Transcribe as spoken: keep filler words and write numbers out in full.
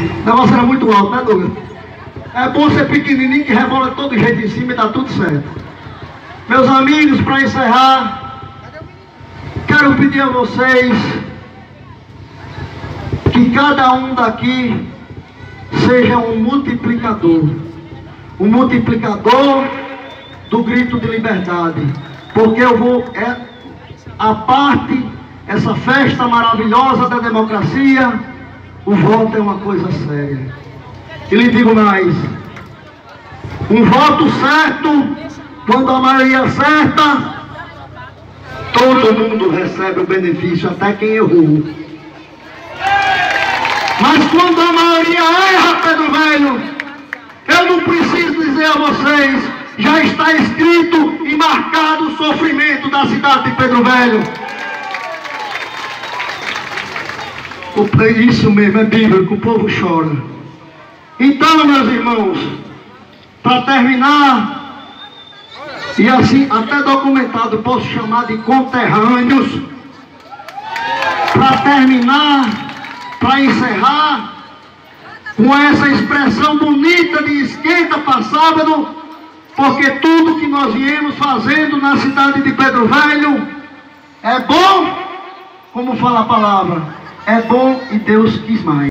O negócio era muito alto, né, Douglas? É bom ser pequenininho que rebola de todo jeito em cima e dá tudo certo. Meus amigos, para encerrar, quero pedir a vocês que cada um daqui seja um multiplicador. Um multiplicador do grito de liberdade. Porque eu vou... É, a parte, essa festa maravilhosa da democracia, o voto é uma coisa séria. E lhe digo mais, um voto certo, quando a maioria acerta, todo mundo recebe o benefício, até quem errou. Mas quando a maioria erra, Pedro Velho, eu não preciso dizer a vocês, já está escrito e marcado o sofrimento da cidade de Pedro Velho. Isso mesmo, é bíblico, o povo chora. Então, meus irmãos, para terminar, e assim até documentado, posso chamar de conterrâneos, para terminar, para encerrar, com essa expressão bonita de esquenta para sábado, porque tudo que nós viemos fazendo na cidade de Pedro Velho é bom, como fala a palavra, é bom e Deus quis mais.